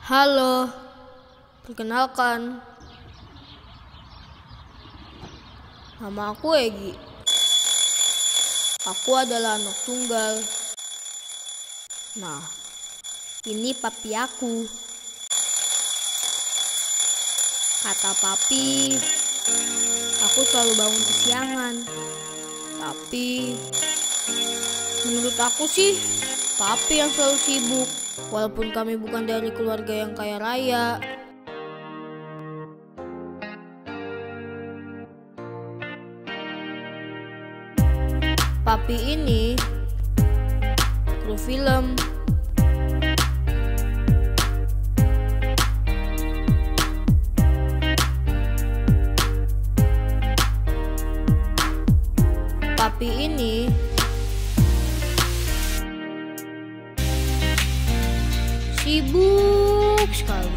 Halo, perkenalkan, nama aku Egi. Aku adalah anak tunggal. Nah, ini papi aku. Kata papi, aku selalu bangun kesiangan. Tapi, menurut aku sih, papi yang selalu sibuk. Walaupun kami bukan dari keluarga yang kaya raya. Papi ini kru film. Papi ini sibuk sekali.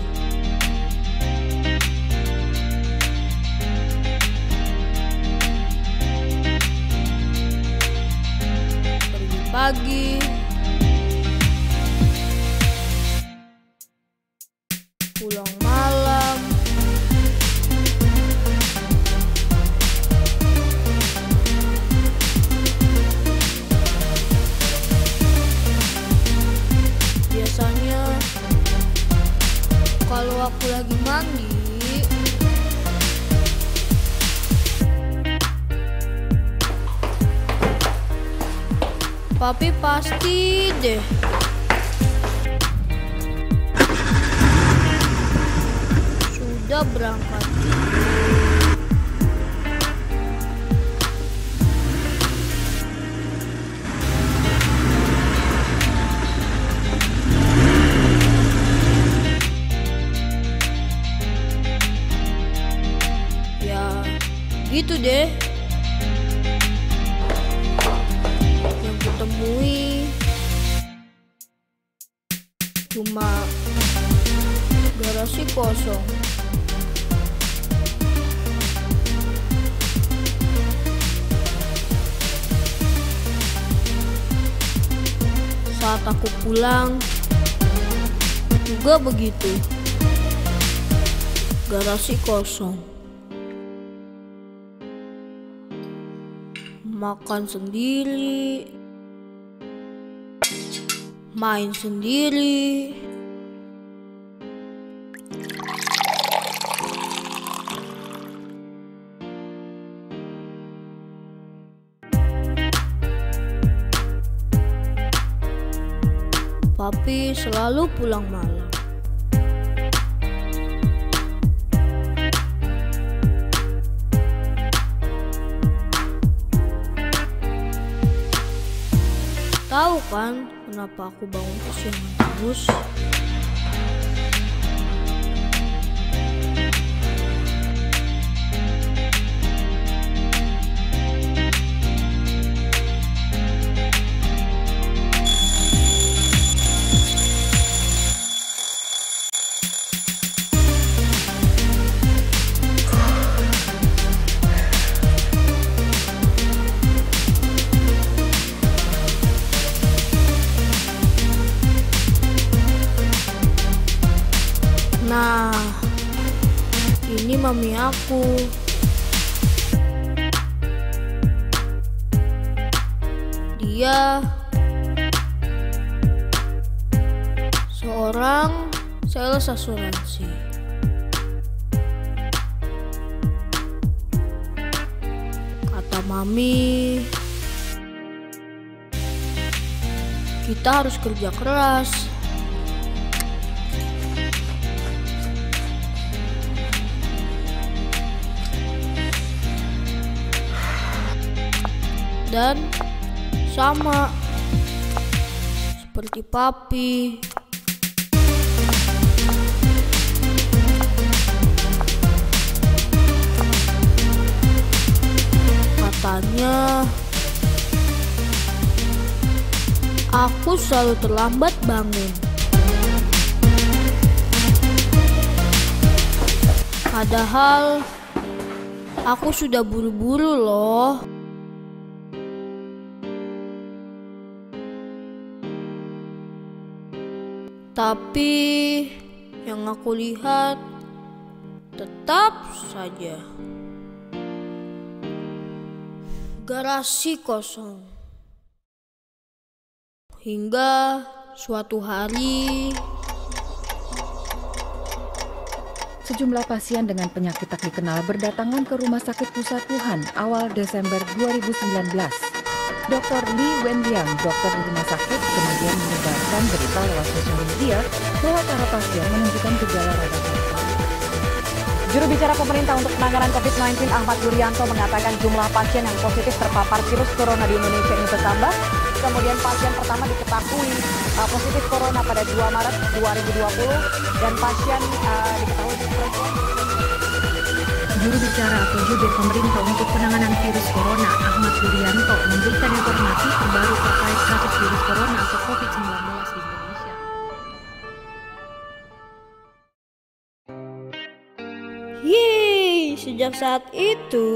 Pergi pagi, pulang malam. Biasanya kalau aku lagi mandi, papi pasti deh sudah berangkat. Ya, gitu deh. Yang kutemui cuma garasi kosong. Saat aku pulang juga begitu. Garasi kosong. Makan sendiri, main sendiri. Papi selalu pulang malam. Tahu kan kenapa aku bangun kesiangan terus? Nah, ini mami aku. Dia seorang sales asuransi. Kata mami, kita harus kerja keras. Dan sama seperti papi, katanya aku selalu terlambat bangun. Padahal aku sudah buru-buru loh. Tapi Yang aku lihat tetap saja garasi kosong. Hingga suatu hari sejumlah pasien dengan penyakit tak dikenal berdatangan ke Rumah Sakit Pusat Wuhan awal Desember 2019. Dr. Li Wenliang, dokter di rumah sakit, kemudian menyebarkan berita lewat sosial media bahwa para pasien menunjukkan gejala radang paru. Juru bicara pemerintah untuk penanganan COVID-19 Ahmad Yuryanto mengatakan jumlah pasien yang positif terpapar virus corona di Indonesia ini bertambah. Kemudian pasien pertama diketahui positif corona pada 2 Maret 2020 dan pasien diketahui perempuan. Juru bicara atau jubir pemerintah untuk penanganan virus corona Ahmad Yuryanto memberikan informasi terbaru terkait kasus virus corona atau COVID-19 di Indonesia. yeay, sejak saat itu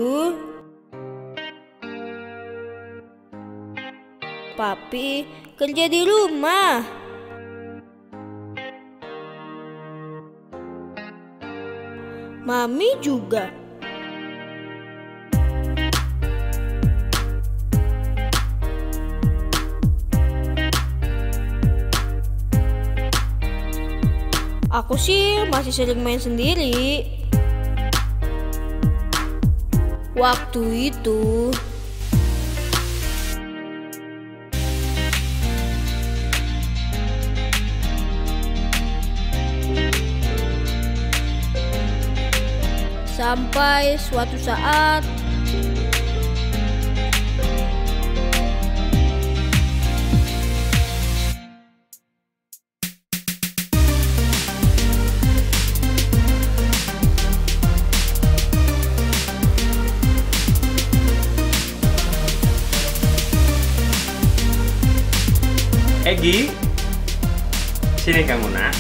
Papi kerja di rumah. Mami juga. Aku sih masih sering main sendiri. Waktu itu sampai suatu saat Egi, sini kamu nak.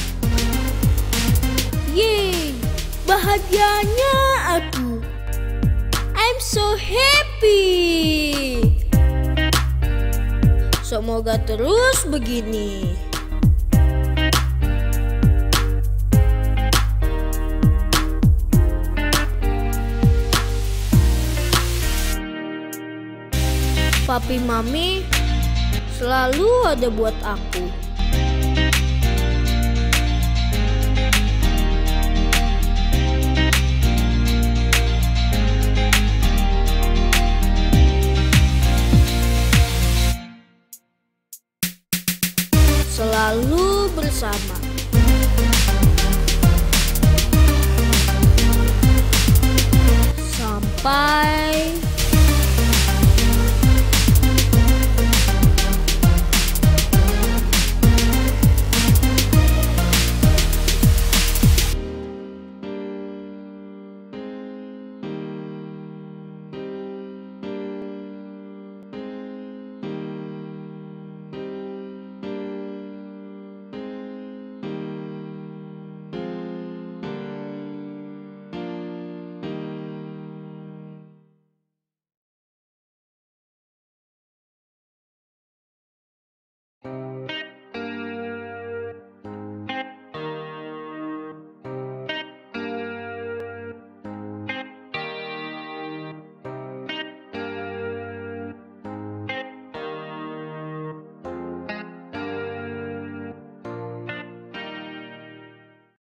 yeay, bahagianya aku. I'm so happy. Semoga terus begini. Papi Mami selalu ada buat aku. Selalu bersama. Sampai